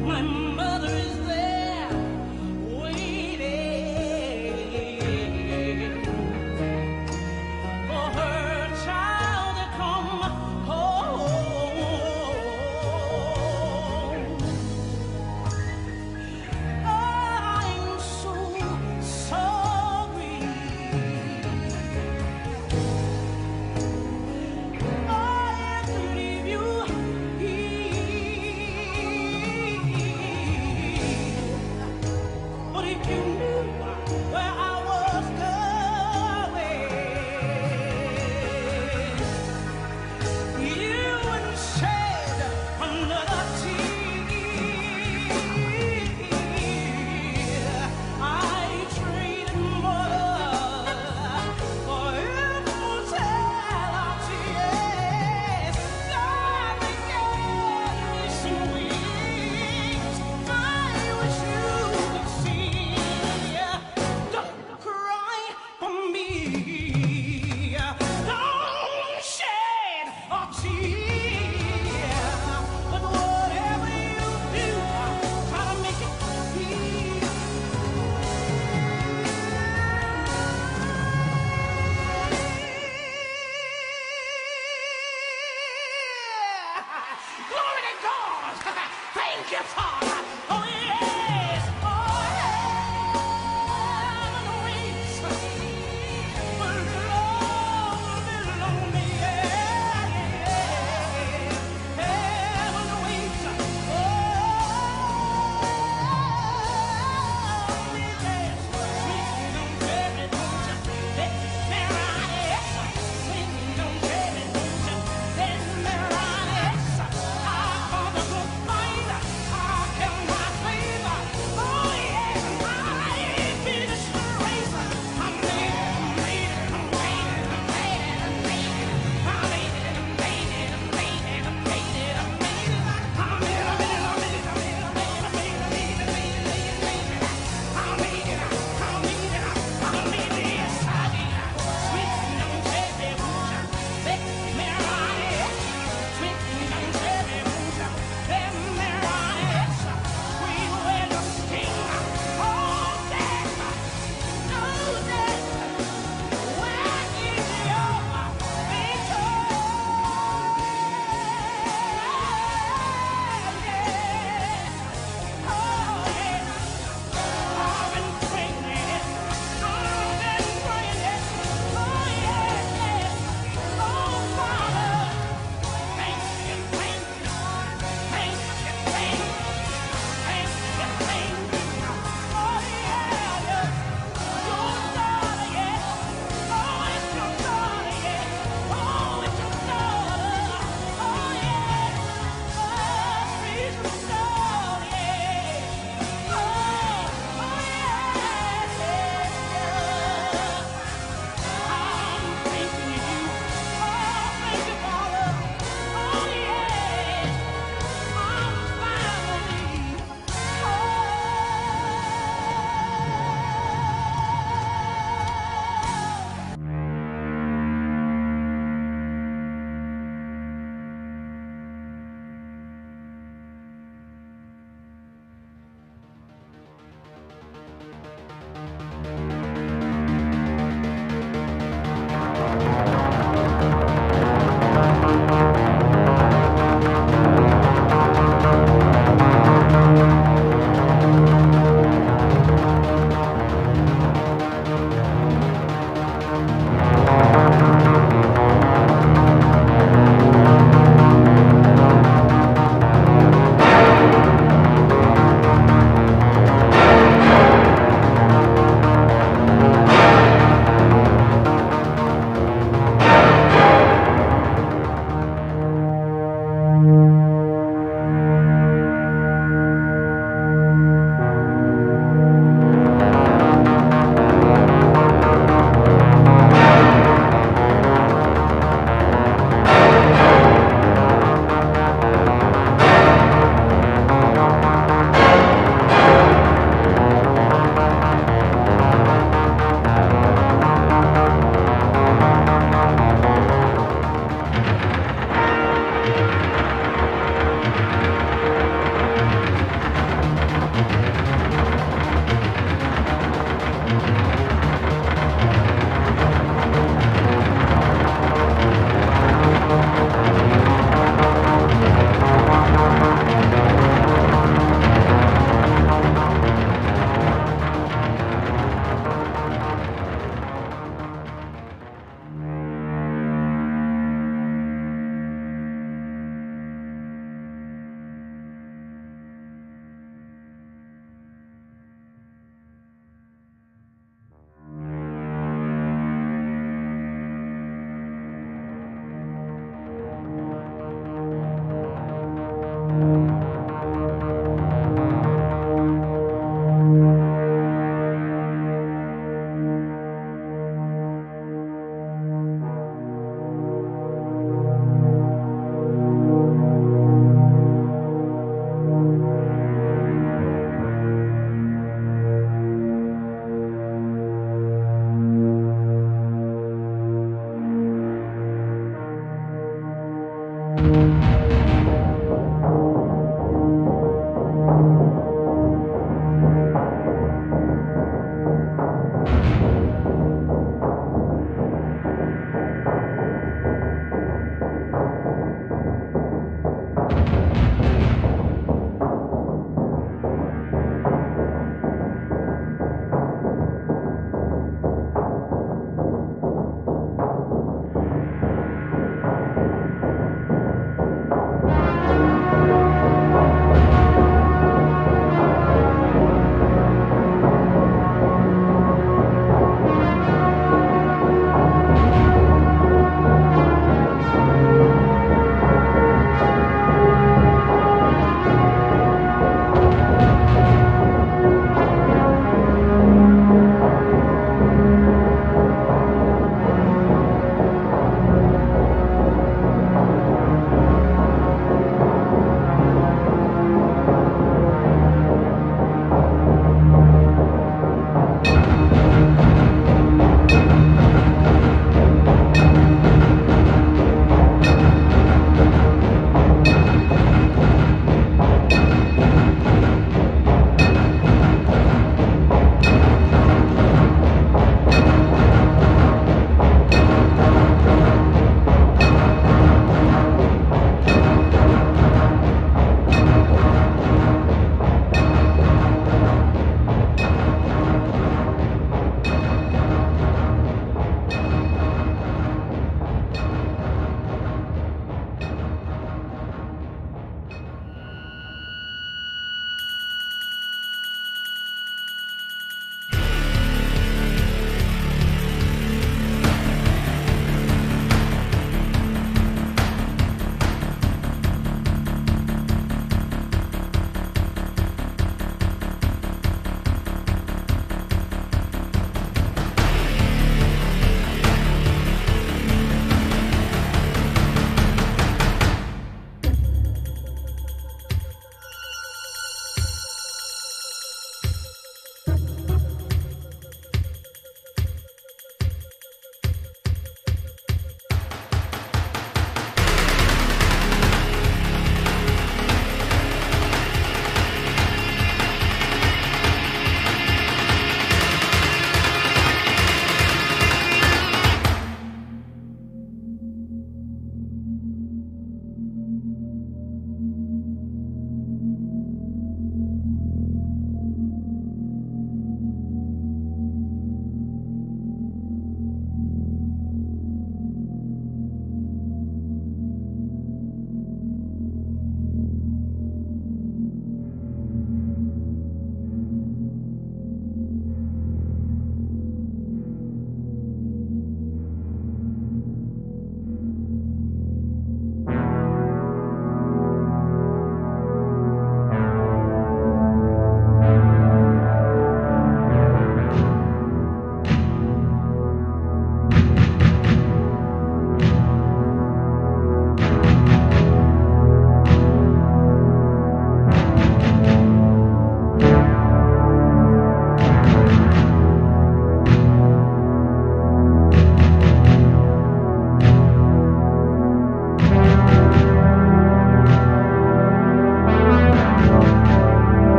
My mother is there waiting for her child to come home. I'm so sorry. I have to leave you here. But if you knew where I was going, you wouldn't shed another tear. I traded mother for immortality. Yes, God gave me some wings. I wish you could see. Don't cry for me. Don't shed a tear. But whatever you do, try to make it feel. Glory to God! Thank you, Father! Oh, yes! Oh, heaven waits for lonely. Yeah, yeah. Heaven waits. Oh, yes. Swing on baby, don't you let me ride it. Swing on baby, don't you let me ride it. I fought a good fight. I kept my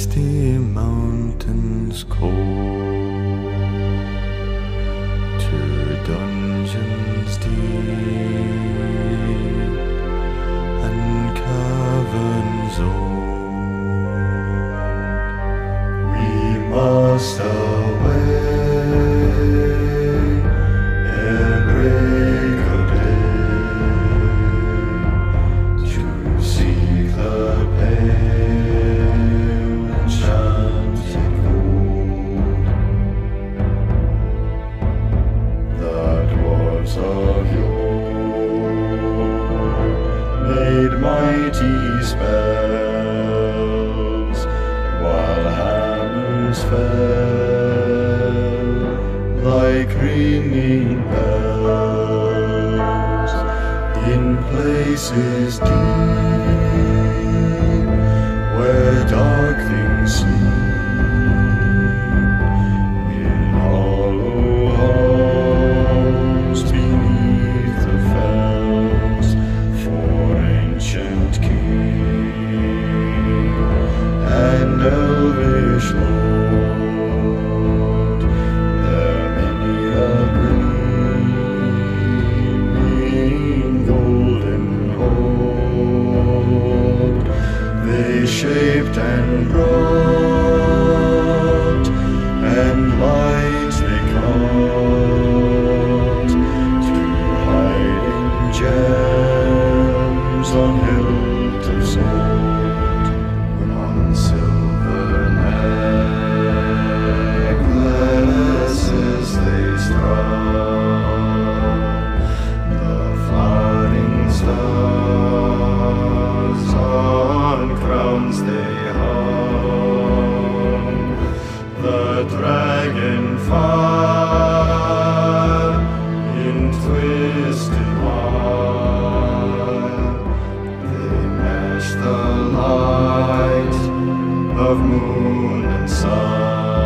misty mountains cold, to dungeons deep and caverns old. We must away ere break of day to seek the pale enchanted gold. The dwarves of yore made mighty spells while hammers fell like ringing bells in places deep where dark things sleep, in hollow halls beneath the fells, for ancient king and elvish lord, there many a gleaming golden hoard they shaped and brought, and light they caught to hide in gems on hilt of sword, on silver necklaces they strung, the flowering stars on crowns they hung, the dragon fire in twisted wire, they meshed the light of moon and sun.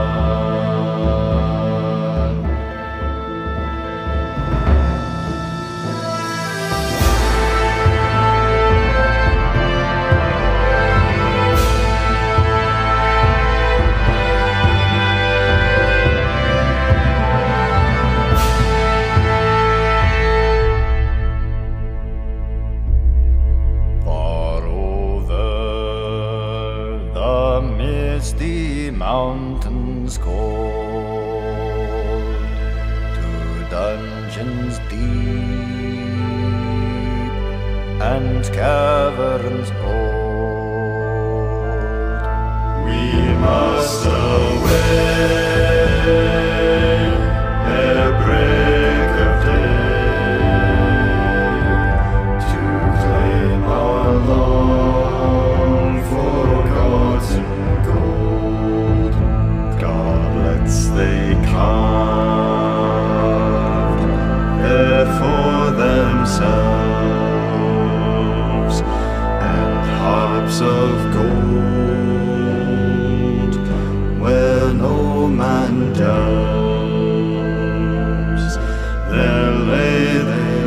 Far over the misty mountains cold, to dungeons deep and caverns old, we must away ere break of day to claim our long-forgotten gold. Goblets they carved there for themselves, and harps of gold where no man delves. There lay they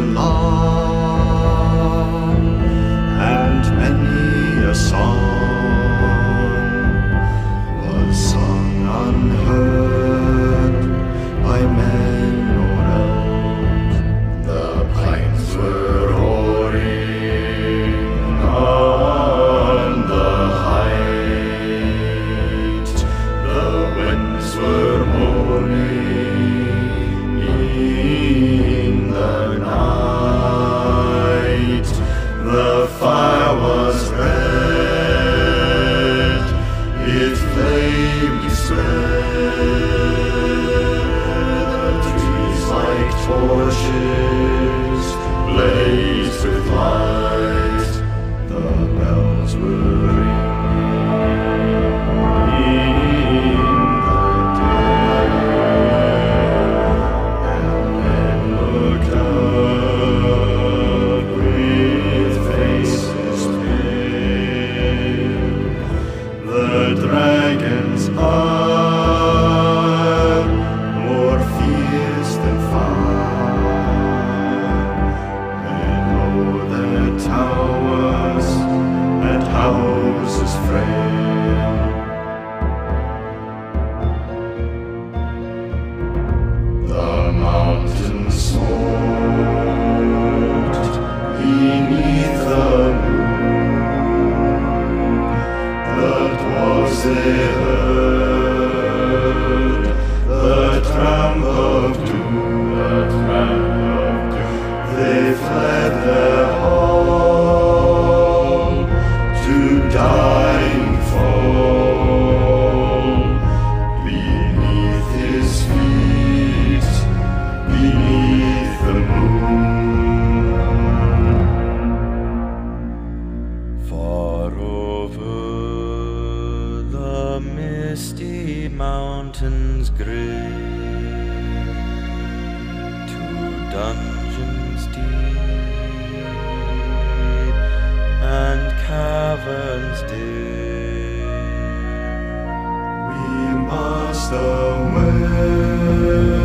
long, and many a song was sung unheard by men or else. The pines were roaring on the height, the winds were moaning in the night, the fire was red, it flamely spread, the trees like torches blazed with light, the bells were ringing in the day, and men looked up with faces pale. The dragon's eye, more fierce than fire, made low their towers and housed fled their home to die and fall beneath his feet, beneath the moon. Far over the misty mountains gray, dungeons deep and caverns dim, we must away.